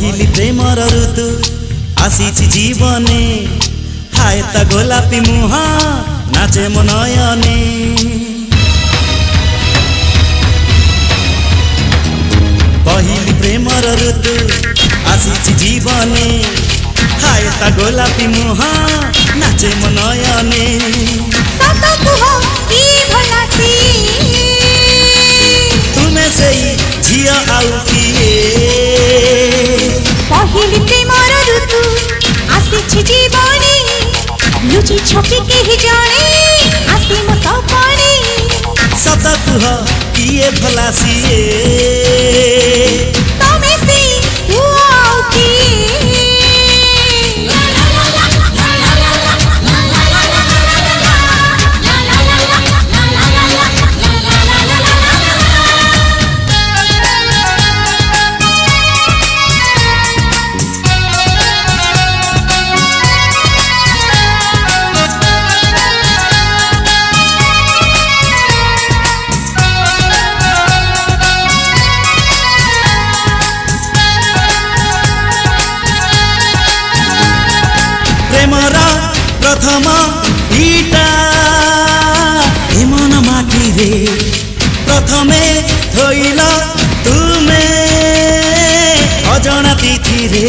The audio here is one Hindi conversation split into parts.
पहिली प्रेमर ऋतु आसीछि जीवने हाय ता गोलापी मुहा नाचे मो नयने पहिली प्रेमर ऋतु आसीछि जीवने हाय ता गोलापी मुहा नाचे मो नयने सत कुह की भलासी तुमे सेई झिया आउ किए पहिली प्रेमर ऋतु आसीछि जीवने लुचि छपी के ही जाने आसी मो सपने सत कुह किए भलासी तमे से हुआ किए प्रेमरा प्रथम ईटा हेमन माटी रे प्रथमे थोइल तुमे अजଣା तिथि रे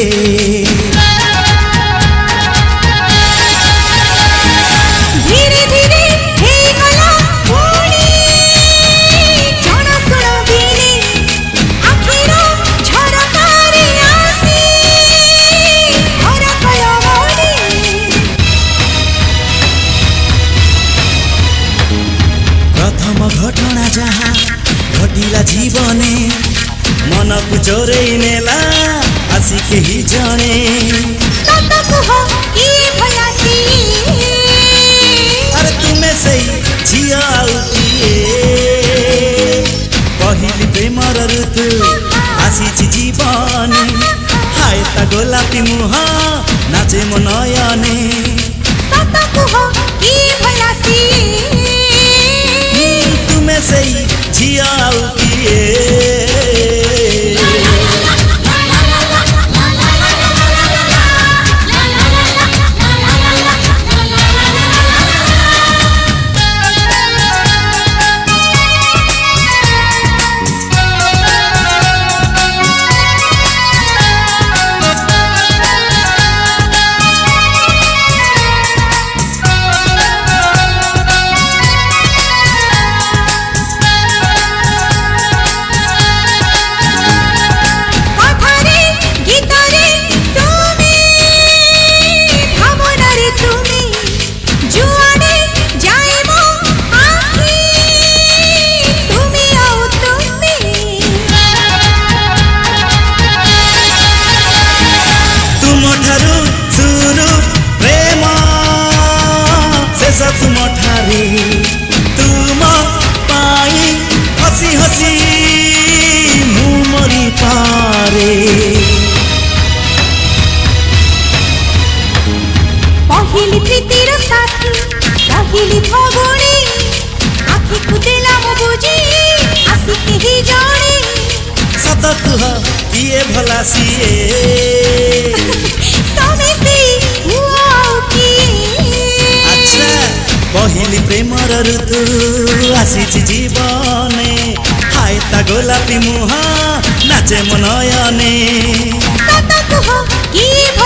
धीरे धीरे हे गला पुणी जन सुन बिने आखिरो झरकारे आसी घर कयो मोनी प्रथम घटना जहाँ घटिला जीवने मन को चोरई नेला आसी के ही जाने सत कुह की भलासी अरे तुमे सही झिया आउ किए पहिली प्रेमर ऋतु आसीछि जीवने हाय ता गोलापी मुहा नाचे मो नयने सत कुह की भलासी तुमे सही झिया आउ किए तुम पाई हसी हसी मुमरी पारे पहिली प्रीतिर साथी पहिली फगुणी आखि कुदेला मो बुझी आसी के ही जाने सत कुह किए भलासी तमे से हुआ किए अच्छा पहिली प्रेमर ऋतु आसीछि जीवने हाय ता गोलापी मुहा नाचे मो नयने सत कुह की